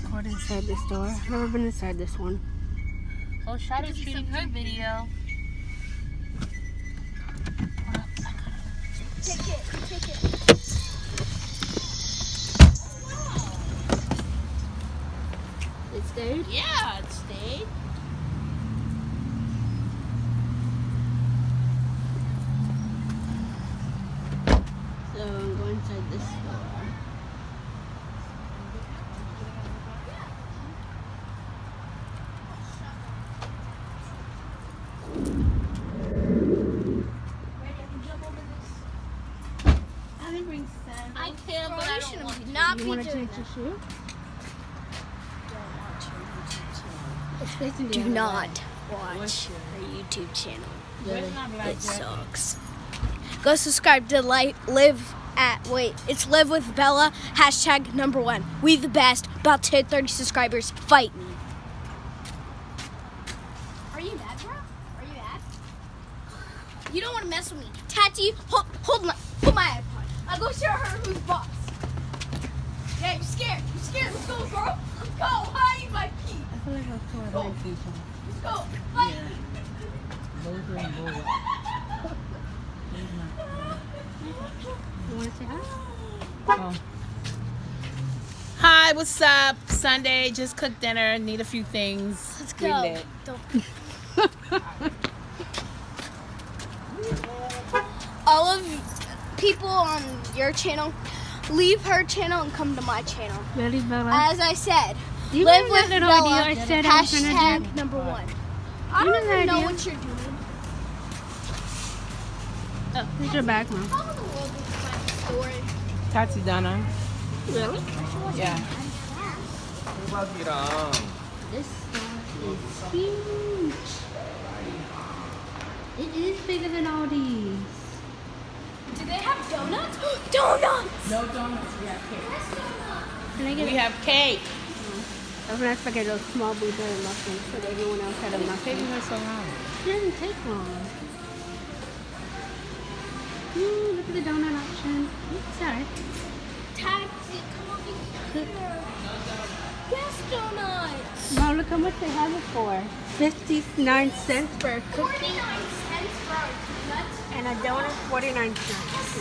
record inside this door. Never been inside this one. Oh, Shadow's shooting her video. Take it. It stayed? Yeah, it stayed. So I'm going inside this door. I can, but I don't want to. Not You be want to doing change your that. shoe? Do not watch her YouTube channel. Where's my black It jacket? sucks. Go subscribe to it's Live with Bella, #1. We the best. About to hit 30 subscribers. Fight me. Are you mad, bro? Are you mad? You don't want to mess with me. Tati, hold my iPod. I'll go show her who's boss. Yeah, you're scared. Let's go, bro. Let's go. Hide my key. I feel like I was toward my people. Let's go. Hide. Those are in bold. You want to say hi? Oh. Hi, what's up? Sunday, just cooked dinner, need a few things. Let's We go. lit. All of people on your channel, leave her channel and come to my channel. Ready, Bella? As I said, You live know with that Bella, idea I said I was gonna do? #1. I You know don't that even know idea? what you're doing. Oh, here's your bag, Mom. How in the world did you find the story? Tatiana. Really? Yeah. This store is huge. It is bigger than Aldi's. Do they have donuts? Donuts! No donuts, we have cake. Can I get We have cake. I was going to forget those small blueberry muffins, but everyone else had a muffin. Taking us so long. It didn't take long. Ooh, look at the donut option. It's alright. Taxi, come over here. Yes, donuts! Wow, look how much they have it for. 59 cents for a 49 cookie cents for our donuts. and a donut 49 cents.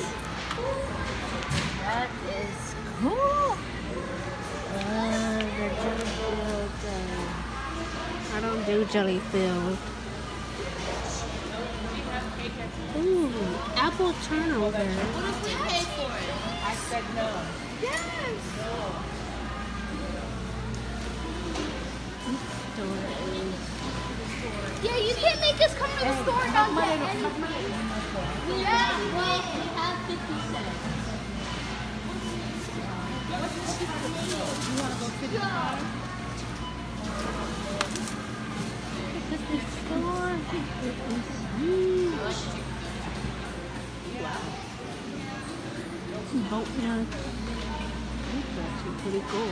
That is cool. The jelly filled. I don't do jelly filled. Ooh, apple turnover. What if we pay for it? I said no. Yes! Store is Yeah, you can't make us come to the store and not get anything. Yeah, well, we have 50 cents. This store is huge. Wow. Boatneck. That's actually pretty cool.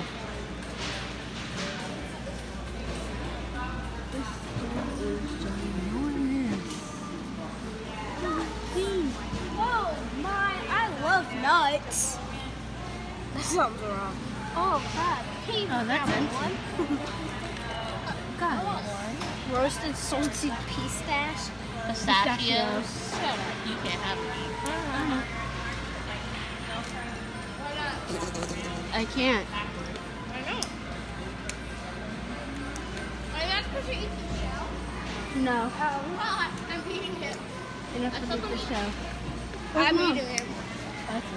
This store is ginormous. Oh my, I love nuts. That sounds wrong. Oh crap. Hey, Oh, that's grab empty. one. God. Roasted salted pistache. Pistachios. Shut up. You can't have it. I can't. Are you not supposed to eat the shell? No. Oh, I'm eating it. Enough to eat the show. I'm eating it. That's it.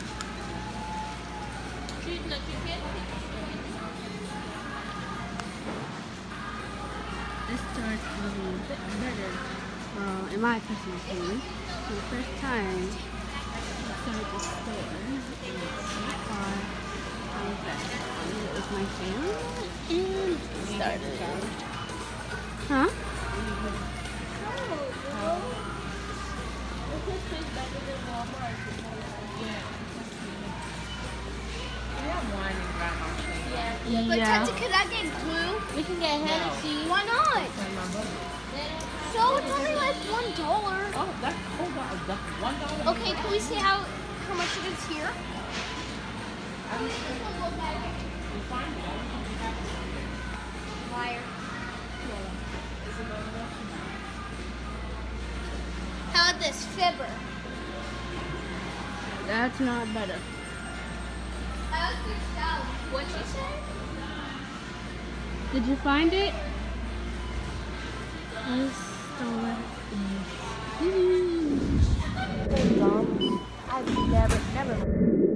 This store is going to be a bit better, in my personal opinion. For the first time inside the store, and so far, I'm back. It was my family, and it started. Huh? But Yeah. Tati, could I get glue? We can get Hennessy. Why not? So it's only like $1. Oh, that's hold on. That's $1. Okay, can we see how much it is here? fire. How about this fibber? That's not better. How about this salad? What'd you say? Did you find it? I've never